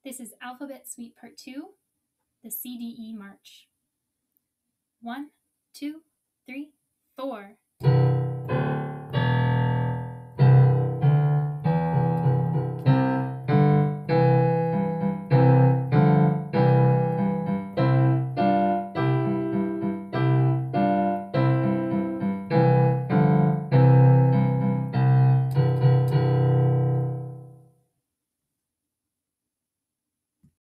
This is Alphabet Suite Part 2, the CDE March. 1, 2, 3, 4.